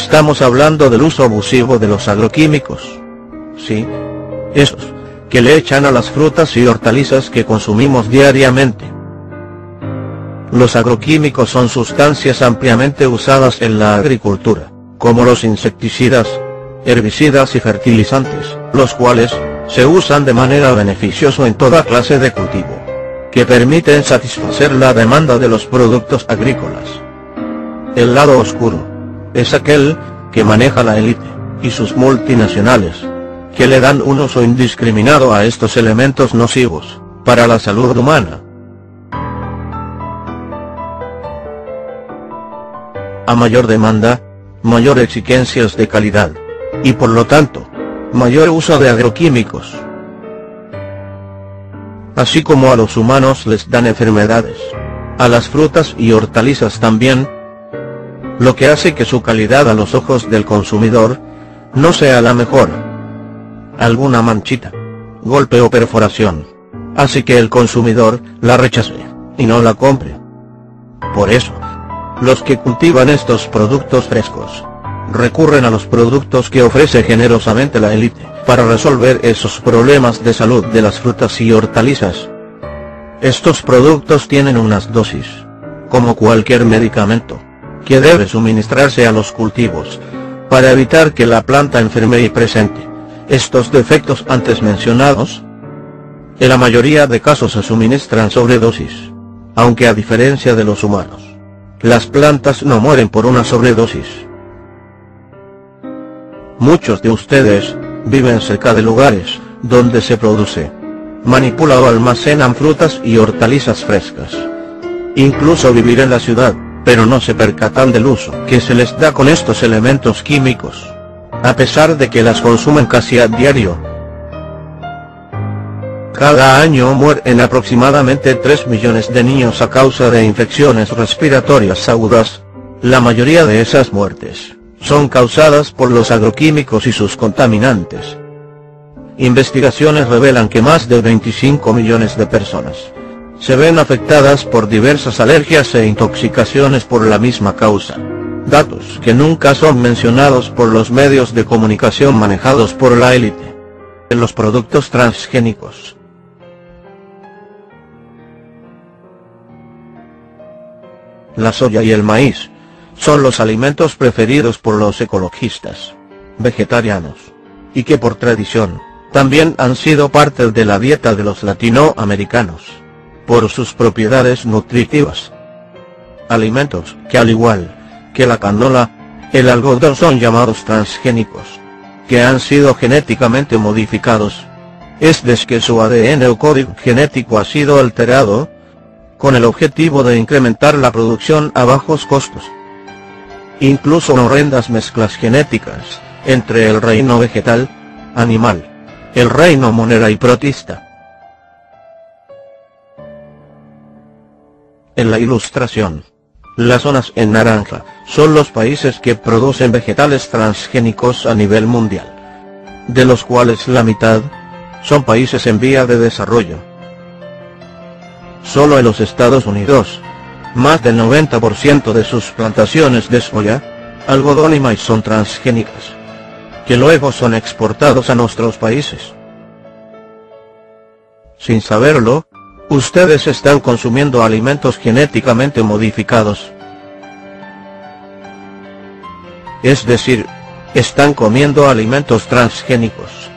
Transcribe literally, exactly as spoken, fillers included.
Estamos hablando del uso abusivo de los agroquímicos. Sí, esos que le echan a las frutas y hortalizas que consumimos diariamente. Los agroquímicos son sustancias ampliamente usadas en la agricultura, como los insecticidas, herbicidas y fertilizantes, los cuales se usan de manera beneficiosa en toda clase de cultivo, que permiten satisfacer la demanda de los productos agrícolas. El lado oscuro es aquel que maneja la élite y sus multinacionales, que le dan un uso indiscriminado a estos elementos nocivos para la salud humana. A mayor demanda, mayor exigencias de calidad, y por lo tanto, mayor uso de agroquímicos. Así como a los humanos les dan enfermedades, a las frutas y hortalizas también, lo que hace que su calidad a los ojos del consumidor no sea la mejor. Alguna manchita, golpe o perforación hace que el consumidor la rechace y no la compre. Por eso, los que cultivan estos productos frescos recurren a los productos que ofrece generosamente la élite para resolver esos problemas de salud de las frutas y hortalizas. Estos productos tienen unas dosis, como cualquier medicamento, que debe suministrarse a los cultivos, para evitar que la planta enferme y presente estos defectos antes mencionados. En la mayoría de casos se suministran sobredosis, aunque a diferencia de los humanos, las plantas no mueren por una sobredosis. Muchos de ustedes viven cerca de lugares donde se produce, manipula o almacenan frutas y hortalizas frescas. Incluso vivir en la ciudad, pero no se percatan del uso que se les da con estos elementos químicos, a pesar de que las consumen casi a diario. Cada año mueren aproximadamente tres millones de niños a causa de infecciones respiratorias agudas. La mayoría de esas muertes son causadas por los agroquímicos y sus contaminantes. Investigaciones revelan que más de veinticinco millones de personas se ven afectadas por diversas alergias e intoxicaciones por la misma causa. Datos que nunca son mencionados por los medios de comunicación manejados por la élite. En los productos transgénicos. La soya y el maíz son los alimentos preferidos por los ecologistas vegetarianos, y que por tradición también han sido parte de la dieta de los latinoamericanos, por sus propiedades nutritivas. Alimentos que, al igual que la canola, el algodón, son llamados transgénicos, que han sido genéticamente modificados, es decir que su A D N o código genético ha sido alterado, con el objetivo de incrementar la producción a bajos costos. Incluso horrendas mezclas genéticas entre el reino vegetal, animal, el reino monera y protista. En la ilustración, las zonas en naranja son los países que producen vegetales transgénicos a nivel mundial, de los cuales la mitad son países en vía de desarrollo. Solo en los Estados Unidos, más del noventa por ciento de sus plantaciones de soya, algodón y maíz son transgénicas, que luego son exportados a nuestros países. Sin saberlo, ustedes están consumiendo alimentos genéticamente modificados. Es decir, están comiendo alimentos transgénicos.